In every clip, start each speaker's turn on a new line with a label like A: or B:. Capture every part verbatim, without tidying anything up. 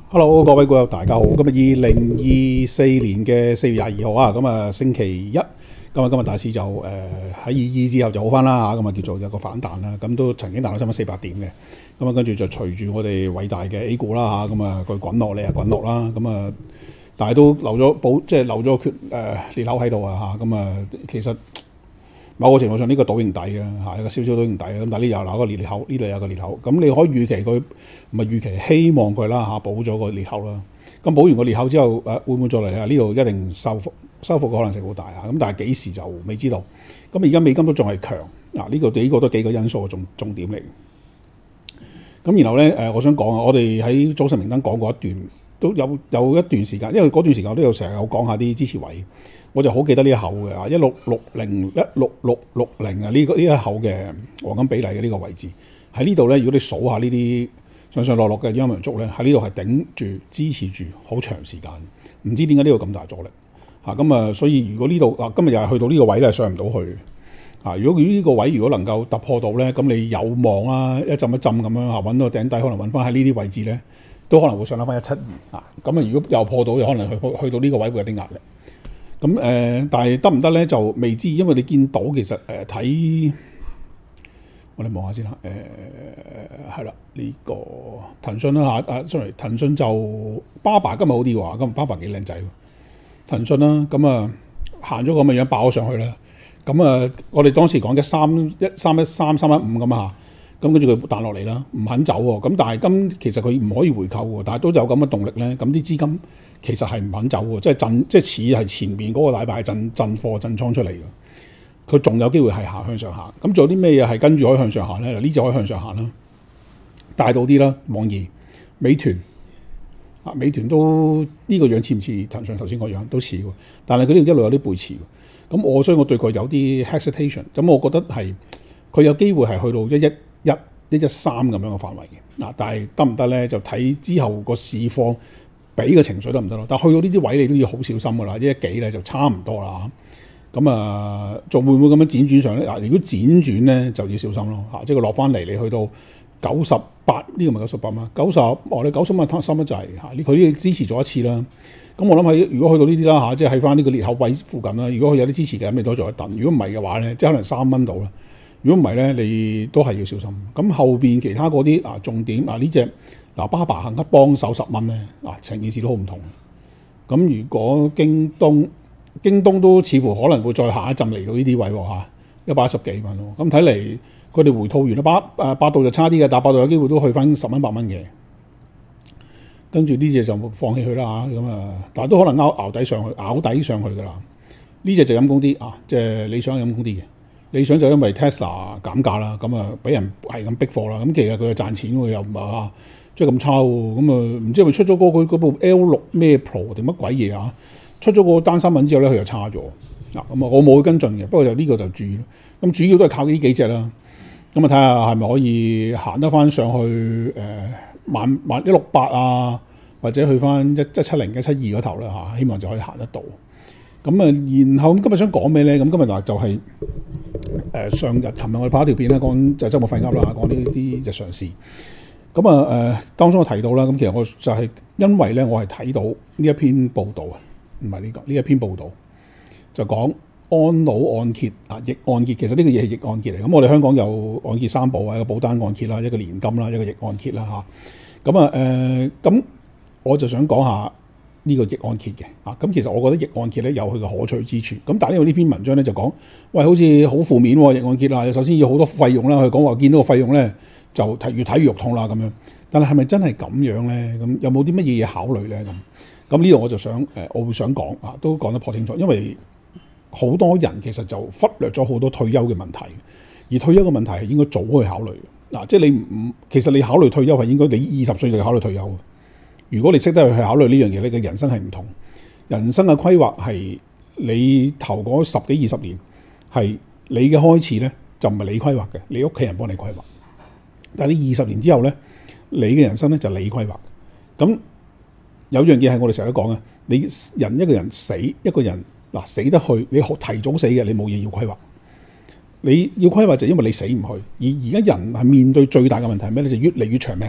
A: Hello，各位股友大家好。今日二零二四年嘅四月廿二號啊，咁啊星期一，咁啊今日大市就誒喺二二之後就好翻啦嚇，咁啊叫做有個反彈啦，咁都曾經彈到差唔多四百點嘅，咁啊跟住就隨住我哋偉大嘅 A 股啦嚇，咁啊佢滾落嚟啊滾落啦，咁啊但係都留咗保，即係留咗缺誒裂口喺度啊嚇，咁啊其實某個程度上呢個倒形底嘅嚇，有個少少倒形底嘅，咁但係呢又留個裂口，呢度有個裂口，咁你可以預期佢唔係預期，希望佢啦嚇補咗個裂口啦。咁補完個裂口之後，誒會唔會再嚟啊？呢度一定收復，收復嘅可能性好大啊！咁但係幾時就未知道。咁而家美金都仲係強，嗱呢個呢個都幾個因素嘅重重點嚟。咁然後咧誒，我想講啊，我哋喺早晨明燈講過一段，都有有一段時間，因為嗰段時間我都有成日有講下啲支持位。我就好記得呢一口嘅啊，一六六零一六六六零啊，呢個呢一口嘅黃金比例嘅呢個位置喺呢度咧。如果你數下呢啲上上落落嘅陰陽燭咧，喺呢度係頂住支持住好長時間，唔知點解呢個咁大阻力嚇咁啊！所以如果呢度嗱今日又係去到呢個位咧，上唔到去啊！如果呢個位如果能夠突破到咧，咁你有望啊一浸一浸咁樣嚇揾到頂底，可能揾翻喺呢啲位置咧，都可能會上得翻一七二啊！咁啊，如果又破到，可能去去到呢個位會有啲壓力。咁誒、呃，但係得唔得咧就未知，因為你見到其實誒睇、呃，我哋望下先啦。誒係啦，呢、呢個騰訊啦嚇，啊 sorry， 騰訊就巴巴今日好啲喎，今日巴巴幾靚仔喎。騰訊啦，咁啊行咗咁嘅樣爆咗上去啦。咁啊，我哋當時講嘅三一三一三三一五咁啊，咁跟住佢彈落嚟啦，唔肯走喎。咁但係今其實佢唔可以回購喎，但係都有咁嘅動力咧。咁啲資金其實係唔肯走喎，即係震，即係似係前面嗰個禮拜係震震貨震倉出嚟嘅，佢仲有機會係下向上行。咁仲有啲咩嘢係跟住可以向上行咧？嗱，呢隻可以向上行啦，大到啲啦，網易、美團啊，美團都呢、呢個樣似唔似騰訊頭先個樣都似喎，但係佢呢度一路有啲背馳。咁我所以我對佢有啲 hesitation。咁我覺得係佢有機會係去到一一一一一三咁樣嘅範圍嘅嗱，但係得唔得咧？就睇之後個市況。俾嘅情緒得唔得咯？但係去到呢啲位你都要好小心㗎啦，一一幾咧就差唔多啦。咁啊，仲會唔會咁樣輾轉上咧？嗱，如果輾轉咧就要小心咯嚇，即係佢落翻嚟，你去到九十八呢個咪九十八嗎？九十哦，你九十蚊貪心得滯嚇，佢呢支持咗一次啦。咁我諗喺如果去到呢啲啦嚇，即係喺翻呢個裂口位附近啦。如果佢有啲支持嘅，咁你都做一等。如果唔係嘅話咧，即係可能三蚊到啦。如果唔係咧，你都係要小心。咁後邊其他嗰啲啊重點啊呢隻。嗱，巴巴幸吉幫手十蚊咧，嗱成件事都好唔同。咁如果京東，京東都似乎可能會再下一陣嚟到呢啲位喎嚇，一百一十幾蚊咯。咁睇嚟佢哋回吐完啦，百誒百度就差啲嘅，但百度有機會都去翻十蚊八蚊嘅。跟住呢隻就放棄佢啦嚇，咁啊，但係都可能拗拗底上去，拗底上去㗎啦。呢隻就陰公啲啊，即係理想陰公啲嘅。理想就因為 Tesla 減價啦，咁啊俾人係咁逼貨啦，咁其實佢係賺錢喎，又唔係啊。即係咁差喎，咁啊唔知係咪出咗嗰佢嗰部 L 六咩 Pro 定乜鬼嘢啊？出咗個單新聞之後咧，佢又差咗嗱，咁啊我冇去跟進嘅，不過就呢個就注意咯。咁主要都係靠呢幾隻啦。咁啊睇下係咪可以行得翻上去誒萬萬一六八啊，或者去翻一一七零一七二嗰頭啦嚇，希望就可以行得到。咁啊，然後今日想講咩咧？咁今日嗱就係、是、誒、呃、上日、琴日我哋拍一條片咧，講就周末廢噏啦，講呢啲日常事。咁啊誒，當中我提到啦，咁其實我就係因為咧，我係睇到呢一篇報道啊，唔係呢個呢一篇報道，就講安老按揭啊，逆按揭，其實呢個嘢係逆按揭嚟。咁我哋香港有按揭三保啊，一個保單按揭啦，一個年金啦，一個逆按揭啦嚇。咁啊誒，咁我就想講下呢個逆按揭嘅啊。咁其實我覺得逆按揭咧有佢嘅可取之處。咁但係因為呢篇文章咧就講，喂，好似好負面喎，逆按揭啦，首先要好多費用啦。佢講話見到個費用咧。就睇越睇越肉痛啦咁樣，但係係咪真係咁樣咧？咁有冇啲乜嘢嘢考慮咧？咁咁呢度我就想誒，我會想講啊，都講得頗清楚，因為好多人其實就忽略咗好多退休嘅問題，而退休嘅問題係應該早去考慮嗱、啊，即係你唔其實你考慮退休係應該你二十歲就考慮退休。如果你識得去考慮呢樣嘢，你嘅人生係唔同，人生嘅規劃係你頭嗰十幾二十年係你嘅開始咧，就唔係你規劃嘅，你屋企人幫你規劃。但係你二十年之後咧，你嘅人生咧就你規劃。咁有樣嘢係我哋成日都講嘅，你人一個人死，一個人嗱死得去，你提早死嘅，你冇嘢要規劃。你要規劃就因為你死唔去，而而家人係面對最大嘅問題係咩咧？就越嚟越長命。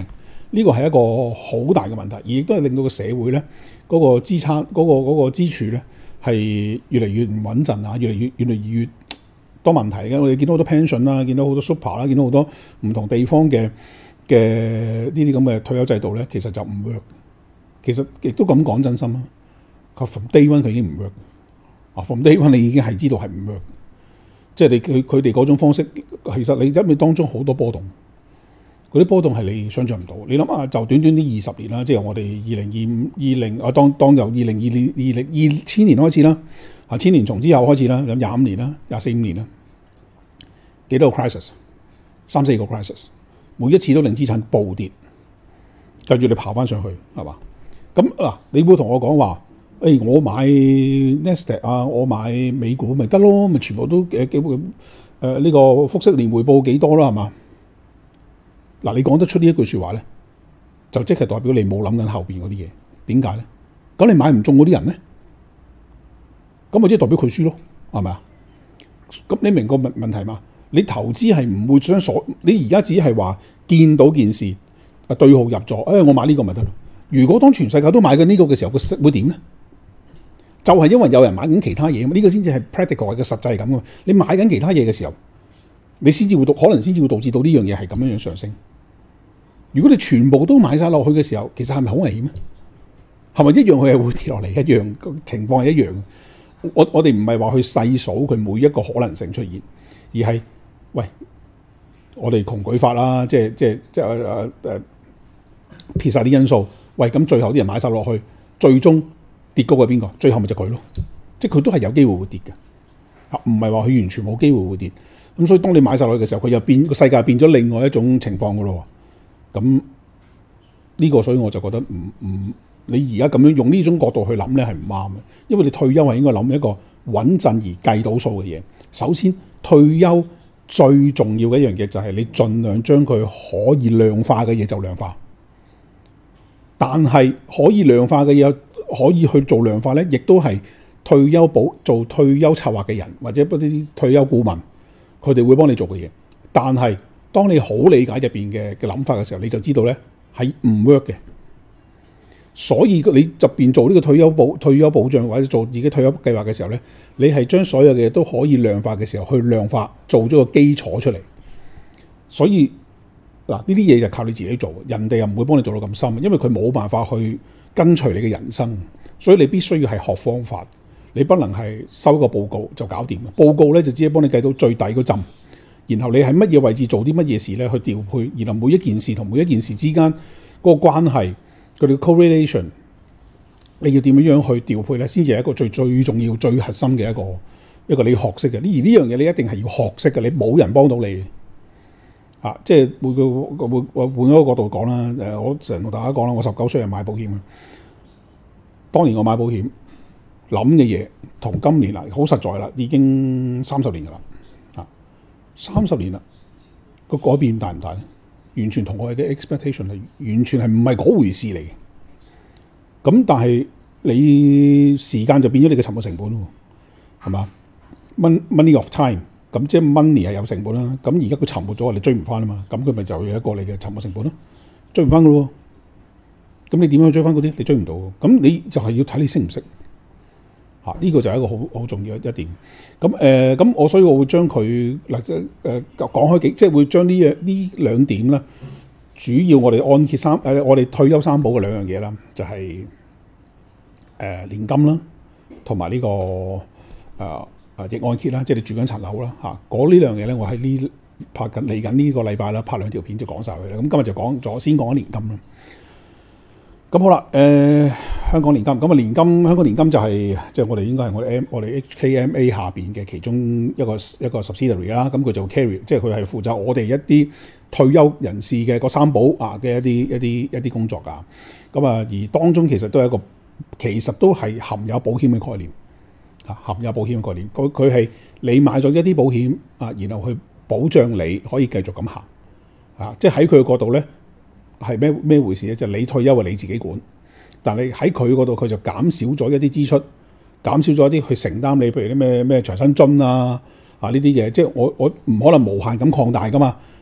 A: 呢個係一個好大嘅問題，而亦都係令到個社會咧嗰個支撐嗰、嗰個嗰、嗰個支柱咧係越嚟越唔穩陣啊，越嚟越越嚟越多問題嘅。我哋見到好多 pension 啦，見到好多 super 啦，見到好多唔同地方嘅嘅呢啲咁嘅退休制度咧，其實就唔 work。其實亦都咁講真心啊，佢 from day one 佢已經唔 work 啊 ，from day one 你已經係知道係唔 work。即係你佢佢哋嗰種方式，其實你因為當中好多波動，嗰啲波動係你想象唔到。你諗下，就短短啲二十年啦，即係我哋二零二五、二零啊，當當由二零二零、二零二千年開始啦，啊千年蟲之後開始啦，咁廿五年啦，廿四五年啦，幾多個 crisis？ 三四個 crisis， 每一次都令資產暴跌，跟住你爬翻上去，係嘛？咁嗱，你會同我講話？誒、哎，我買 Nasdaq 啊，我買美股咪得咯，咪全部都誒幾誒呢個複息年回報幾多啦，係嘛？嗱，你講得出呢一句説話咧，就即係代表你冇諗緊後邊嗰啲嘢。點解咧？咁你買唔中嗰啲人咧，咁咪即係代表佢輸咯，係咪啊？咁你明個問問題嘛？你投資係唔會將所你而家只係話見到件事啊對號入座，誒、哎、我買呢個咪得咯。如果當全世界都買緊呢個嘅時候，個息會點咧？就係因為有人買緊其他嘢，呢、這個先至係 practical 嘅實際咁嘅。你買緊其他嘢嘅時候，你先至會導，可能先至會導致到呢樣嘢係咁樣樣上升。如果你全部都買晒落去嘅時候，其實係咪好危險咧？係咪一樣佢係會跌落嚟？一樣情況係一樣。我我哋唔係話去細數佢每一個可能性出現，而係喂，我哋窮舉法啦，即係即係即係誒誒撇晒啲因素。喂，咁最後啲人買晒落去，最終跌高嘅邊個？最後咪就佢咯，即係佢都係有機會會跌嘅，嚇唔係話佢完全冇機會會跌。咁所以當你買晒落去嘅時候，佢又變個世界變咗另外一種情況噶咯。咁呢個所以我就覺得唔唔，你而家咁樣用呢種角度去諗咧係唔啱嘅，因為你退休係應該諗一個穩陣而計到數嘅嘢。首先，退休最重要嘅一樣嘢就係你盡量將佢可以量化嘅嘢就量化，但係可以量化嘅嘢。可以去做量化咧，亦都係退休保做退休策劃嘅人或者嗰啲退休顧問，佢哋會幫你做嘅嘢。但係當你好理解入邊嘅嘅諗法嘅時候，你就知道咧係唔 work 嘅。所以你入邊做呢個退休保退休保障或者做自己退休計劃嘅時候咧，你係將所有嘅嘢都可以量化嘅時候去量化，做咗個基礎出嚟。所以嗱，呢啲嘢就靠你自己做，人哋又唔會幫你做到咁深，因為佢冇辦法去跟隨你嘅人生，所以你必須要係學方法，你不能係收個報告就搞掂。報告咧就只係幫你計到最底嗰陣，然後你喺乜嘢位置做啲乜嘢事咧去調配，然後每一件事同每一件事之間嗰個關係，佢哋嘅 correlation，你要點樣樣去調配咧，先至係一個最最重要、最核心嘅一個一個你要學識嘅。而呢樣嘢你一定係要學識嘅，你冇人幫到你。啊，即係每個換換一個角度講啦。誒，我成日同大家講啦，我十九歲係買保險嘅。當年我買保險諗嘅嘢，同今年啦，好實在啦，已經三十年噶啦。啊，三十年啦，個改變大唔大咧？完全同我嘅 expectation 係完全係唔係嗰回事嚟嘅。咁但係你時間就變咗你嘅沉沒成本喎，係嘛 ？Money of time。咁即係 money 係有成本啦，咁而家佢沉沒咗，你追唔翻啊嘛，咁佢咪就有一個你嘅沉沒成本咯，追唔翻噶咯。咁你點樣去追翻嗰啲？你追唔到，咁你就係要睇你識唔識嚇，呢個就係一個好好重要一點。咁誒，咁、呃、我所以我會將佢嗱即係誒講開幾，即係會將呢樣呢兩點啦，主要我哋按揭三誒、呃，我哋退休三寶嘅兩樣嘢啦，就係、是、誒、呃、年金啦，同埋呢個誒。呃啊！逆按揭啦，即係你住緊層樓啦，嚇！嗰呢樣嘢咧，我喺呢拍緊嚟緊呢個禮拜啦，拍兩條片就講晒佢啦。咁今日就講咗先講年金啦。咁好啦，誒、呃、香港年金咁啊，年金香港年金就係即係我哋應該係我哋 M 我哋 H K M A 下邊嘅其中一個一個 subsidiary 啦。咁佢就 carry，即係佢係負責我哋一啲退休人士嘅個三寶啊嘅一啲一啲一啲工作㗎。咁啊，而當中其實都係一個其實都係含有保險嘅概念。含有保險嘅概念，佢佢係你買咗一啲保險啊，然後去保障你可以繼續咁行啊，即係喺佢嘅角度咧係咩咩回事咧？就係、你退休係你自己管，但係喺佢嗰度佢就減少咗一啲支出，減少咗一啲去承擔你，譬如啲咩咩長生津啊啊呢啲嘢，即係我我唔可能無限咁擴大噶嘛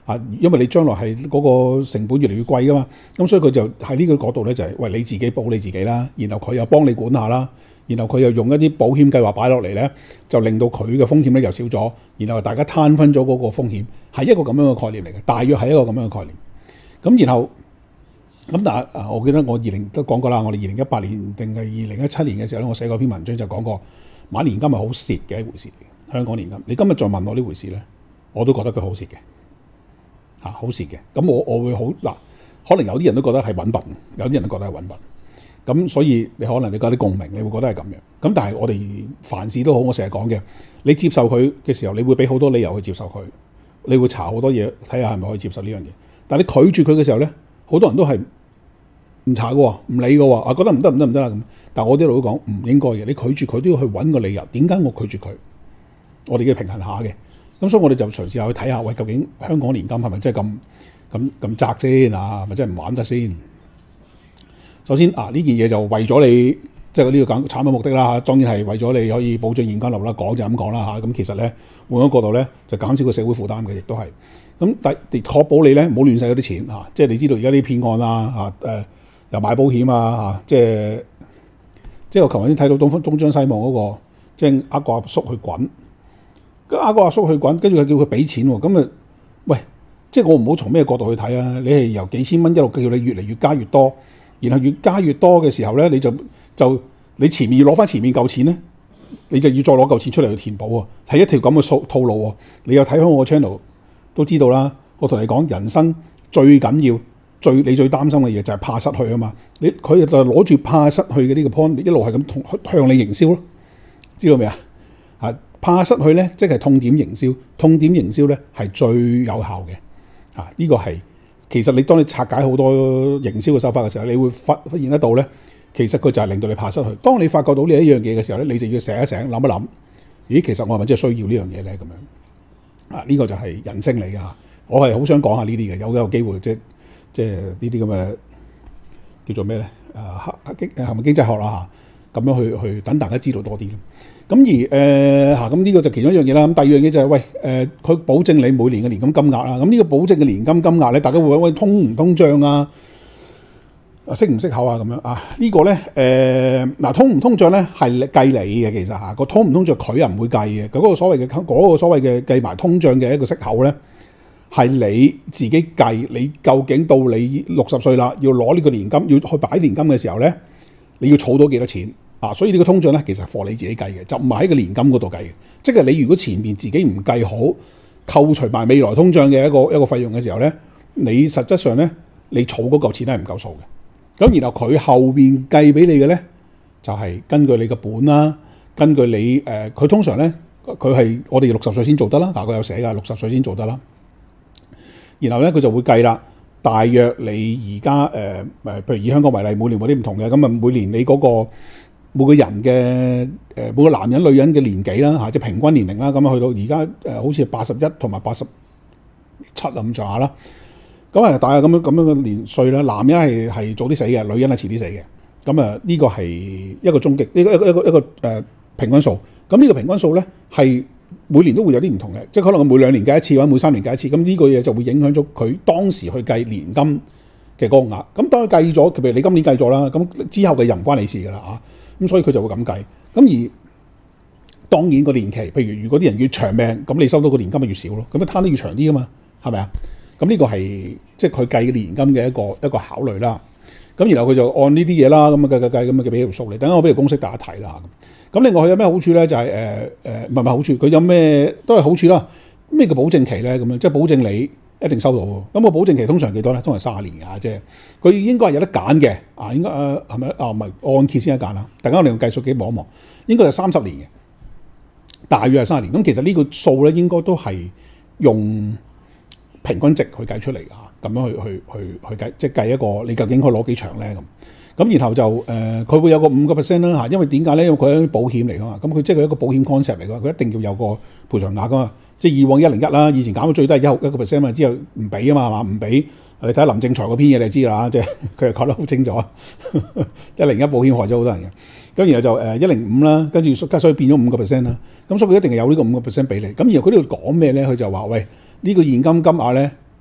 A: 啊，因為你將來係嗰個成本越嚟越貴噶嘛，咁所以佢就喺呢個角度咧就係、是、喂你自己保你自己啦，然後佢又幫你管下啦，然後佢又用一啲保險計劃擺落嚟咧，就令到佢嘅風險咧又少咗，然後大家攤分咗嗰個風險，係一個咁樣嘅概念嚟嘅，大約係一個咁樣嘅概念。咁然後咁但係啊，我記得我二零都講過啦，我哋二零一八年定係二零一七年嘅時候咧，我寫過篇文章就講過買年金係好蝕嘅一回事嚟，香港年金。你今日再問我呢回事咧，我都覺得佢好蝕嘅。嚇好蝕嘅，咁我我會好嗱，可能有啲人都覺得係揾笨，有啲人都覺得係揾笨，咁所以你可能你覺得啲共鳴，你會覺得係咁樣。咁但係我哋凡事都好，我成日講嘅，你接受佢嘅時候，你會俾好多理由去接受佢，你會查好多嘢睇下係咪可以接受呢樣嘢。但係你拒絕佢嘅時候咧，好多人都係唔查嘅喎，唔理嘅喎，啊覺得唔得唔得唔得啦咁。但係我啲路都講唔應該嘅，你拒絕佢都要去揾個理由，點解我拒絕佢？我哋要平衡下嘅。咁所以我哋就嘗試下去睇下，喂，究竟香港年金係咪真係咁咁咁窄先啊？係咪真係唔玩得先？首先啊，呢件嘢就為咗你，即係呢個產品目的啦嚇，當然係為咗你可以保障現金流啦，講就咁講啦嚇。咁其實咧換個角度咧，就減少個社會負擔嘅，亦都係。咁第確保你咧唔好亂使嗰啲錢嚇，即係你知道而家啲騙案啦嚇，誒又買保險啊嚇，即係即係我琴日先睇到東東張西望嗰個，即係呃個阿叔去滾。咁呃個阿叔去滾，跟住佢叫佢俾錢喎，咁啊，喂，即係我唔好從咩角度去睇啊？你係由幾千蚊一路叫你越嚟越加越多，然後越加越多嘅時候咧，你就就你前面要攞翻前面嚿錢咧，你就要再攞嚿錢出嚟去填補喎，係一條咁嘅數套路喎。你又睇開我個 channel 都知道啦。我同你講，人生最緊要、最你最擔心嘅嘢就係怕失去啊嘛。你佢就攞住怕失去嘅呢個 point， 一路係咁同向你營銷咯，知道未啊？啊！怕失去咧，即係痛點營銷，痛點營銷咧係最有效嘅。啊，呢、這個係其實你當你拆解好多營銷嘅手法嘅時候，你會發發現得到咧，其實佢就係令到你怕失去。當你發覺到呢一樣嘢嘅時候咧，你就要醒一醒，諗一諗，咦，其實我係咪真係需要呢樣嘢咧？咁樣啊，呢、這個就係人性嚟嘅嚇。我係好想講下呢啲嘅，有有機會即即係呢啲咁嘅叫做咩咧？啊，經係咪經濟學啦嚇？咁樣去去等大家知道多啲咯。咁而誒嚇，咁呢個就其中一樣嘢啦。咁第二樣嘢就係、是、喂誒，佢、呃、保證你每年嘅年金金額啦。咁呢個保證嘅年金金額咧，大家會問喂通唔通脹啊？啊，息唔息口啊？咁樣啊？這個、呢個咧誒嗱，通唔通脹咧係計你嘅，其實嚇個通唔通脹佢又唔會計嘅。佢、那、嗰個所謂嘅嗰、那個所謂嘅計埋通脹嘅一個息口咧，係你自己計。你究竟到你六十歲啦，要攞呢個年金，要去擺年金嘅時候咧，你要儲到幾多錢？啊，所以呢個通脹咧，其實係貨你自己計嘅，就唔係喺個年金嗰度計嘅。即係你如果前面自己唔計好，扣除埋未來通脹嘅一個一個費用嘅時候咧，你實質上咧，你儲嗰嚿錢係唔夠數嘅。咁然後佢後邊計俾你嘅咧，就係、是、根據你嘅本啦，根據你誒，佢、呃、通常咧，佢係我哋六十歲先做得啦，大概有寫㗎，六十歲先做得啦。然後咧，佢就會計啦，大約你而家誒誒，譬如以香港為例，每年有啲唔同嘅，咁啊每年你嗰、那個。每個人嘅誒、呃、每個男人女人嘅年紀啦嚇，即係平均年齡啦，咁啊去到而家誒好似係八十一同埋八十七咁上下啦。咁啊，大概咁樣咁樣嘅年歲啦，男人係係早啲死嘅，女人係遲啲死嘅。咁啊，呢個係一個終極，呢個一個一個一個誒、呃、平均數。咁呢個平均數咧係每年都會有啲唔同嘅，即係可能每兩年計一次或者每三年計一次。咁呢個嘢就會影響咗佢當時去計年金嘅嗰個額。咁當佢計咗，譬如你今年計咗啦，咁之後嘅又唔關你事㗎啦啊。咁所以佢就會咁計，咁而當然個年期，譬如如果啲人越長命，咁你收到個年金咪越少咯，咁啊攤得越長啲噶嘛，係咪啊？咁呢個係即係佢計嘅年金嘅一個一個考慮啦。咁然後佢就按呢啲嘢啦，咁啊計計計咁啊俾條數你。等陣我俾條公式大家睇啦。咁另外佢有咩好處咧？就係誒誒唔係唔係好處，佢有咩都係好處啦。咩叫保證期咧？咁樣即係保證你一定收到喎。咁個保證期通常幾多咧？通常三十年㗎，即係佢應該係有得揀嘅。啊，應該誒係咪啊？唔係按揭先得揀啦。大家我哋用計數機望一望，應該係三十年嘅，大約係三十年。咁其實呢個數咧應該都係用平均值去計出嚟㗎。咁樣去去去去計，即係計一個你究竟可以攞幾長咧咁。咁然後就誒，佢、呃、會有個五個 percent 啦嚇，因為點解咧？因為佢係啲保險嚟㗎嘛，咁佢即係佢一個保險 concept 嚟㗎，佢一定要有個賠償額㗎嘛。即係以往一零一啦，以前減到最低係一一個 percent 嘛，之後唔俾啊嘛，係嘛？唔俾你睇下林正財嗰篇嘢你就知啦，即係佢係講得好清楚。一零一保險害咗好多人嘅，咁然後就誒一零五啦，跟住加所以變咗五個 percent 啦。咁所以佢一定係有呢個五個 percent 俾你。咁然後佢呢度講咩咧？佢就話喂，呢、呢個現金金額咧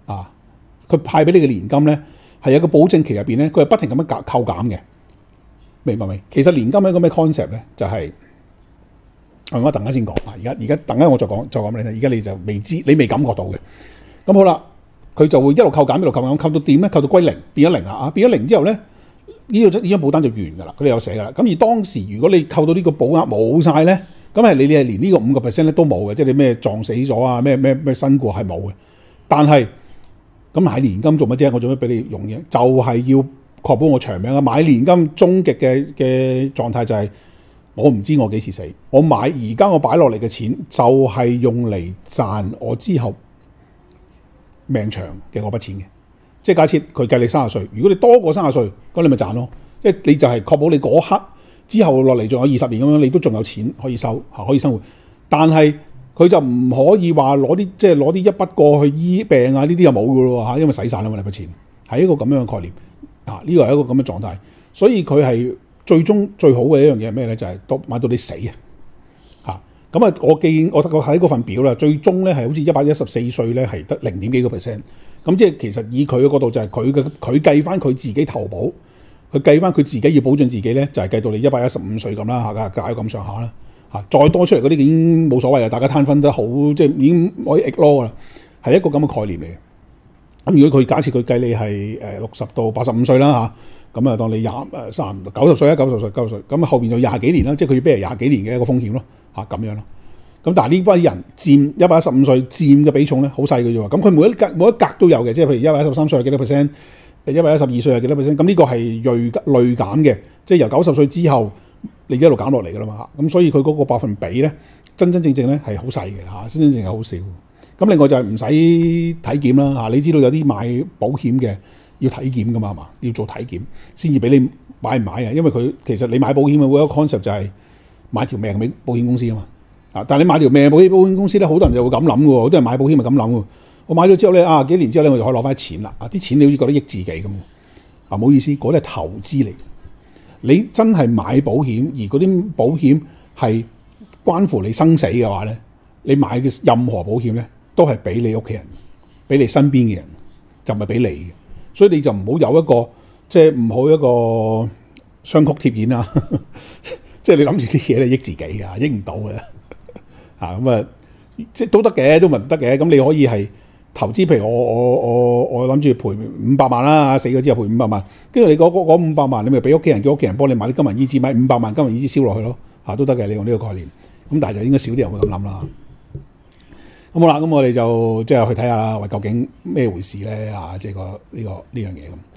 A: 啊，佢派俾你嘅年金咧係有個保證期入邊咧，佢係不停咁樣扣減嘅，明白未？其實年金係一個咩 concept 咧？就係、是、我等陣先講啊，而家而家等陣我再講再講俾你聽，而家你就未知，你未感覺到嘅。咁好啦，佢就會一路扣減一路扣減，扣到點咧？扣到歸零，變咗零啊！變咗零之後咧。呢個呢張保單就完㗎啦，佢哋有寫㗎啦。咁而當時如果你扣到呢個保額冇晒咧，咁係你你係連呢個五個 percent 咧都冇嘅，即係你咩撞死咗啊，咩咩咩身故係冇嘅。但係咁買年金做乜啫？我做乜俾你用嘅？就係、是、要確保我長命啊！買年金終極嘅嘅狀態就係、是、我唔知我幾時死，我買而家我擺落嚟嘅錢就係用嚟賺我之後命長嘅嗰筆錢嘅。即係假設佢計你三十歲，如果你多過三十歲，咁你咪賺咯。即係你就係確保你嗰刻之後落嚟仲有二十年咁樣，你都仲有錢可以收，可以生活。但係佢就唔可以話攞啲即係攞啲一筆過去醫病啊，呢啲又冇噶咯嚇，因為使晒啦嘛，你筆錢係一個咁樣嘅概念啊。呢個係一個咁嘅狀態，所以佢係最終最好嘅一樣嘢係咩咧？就係、是、到買到你死啊！嚇咁啊！我記我我睇嗰份表啦，最終咧係好似一百一十四歲咧係得零點幾個 percent。咁即係其實以佢嘅角度就係佢嘅佢計翻佢自己投保，佢計翻佢自己要保障自己咧，就係、是、計到你一百一十五歲咁啦嚇，價咁上下啦嚇，再多出嚟嗰啲已經冇所謂啦，大家攤分得好，即係已經可以 ignore 噶啦，係一個咁嘅概念嚟嘅。咁如果佢假設佢計你係誒六十到八十五歲啦嚇，咁啊當你廿誒三九十歲啊九十歲九十歲，咁後邊就廿幾年啦，即係佢要俾人廿幾年嘅一個風險咯嚇咁樣咯。咁但係呢班人佔一百一十五歲佔嘅比重咧，好細嘅啫喎。咁佢每一格每一格都有嘅，即係譬如一百一十三歲係幾多 percent， 一百一十二歲係幾多 percent。咁呢個係累累減嘅，即係由九十歲之後你一路減落嚟㗎啦嘛。咁所以佢嗰個百分比咧，真真正正咧係好細嘅嚇，真真正正係好少。咁另外就係唔使體檢啦嚇，你知道有啲買保險嘅要體檢㗎嘛係嘛，要做體檢先至俾你買唔買啊？因為佢其實你買保險嘅嗰個 concept 就係買條命俾保險公司啊嘛。但係你買條命保險保險公司咧，好多人就會咁諗嘅喎，好多人買保險咪咁諗喎。我買咗之後咧，啊幾年之後咧，我就可以攞翻啲錢啦。啊啲錢你好似覺得益自己咁，啊唔好意思，嗰啲係投資嚟。你真係買保險，而嗰啲保險係關乎你生死嘅話咧，你買嘅任何保險咧，都係俾你屋企人、俾你身邊嘅人，就唔係俾你嘅。所以你就唔好有一個即係唔好一個雙曲貼現啊！即係你諗住啲嘢咧益自己㗎，益唔到嘅。啊咁啊，即係都得嘅，都唔得嘅。咁你可以係投資，譬如我我我我諗住賠五百萬啦，死咗之後賠五百萬，跟住你嗰嗰五百萬，你咪俾屋企人，叫屋企人幫你買啲金銀衣紙，買五百萬金銀衣紙燒落去咯，嚇都得嘅。你用呢個概念，咁但係就應該少啲人會咁諗啦。咁好啦，咁我哋就即係去睇下啦，喂，究竟咩回事咧？嚇，即係個呢個呢樣嘢咁。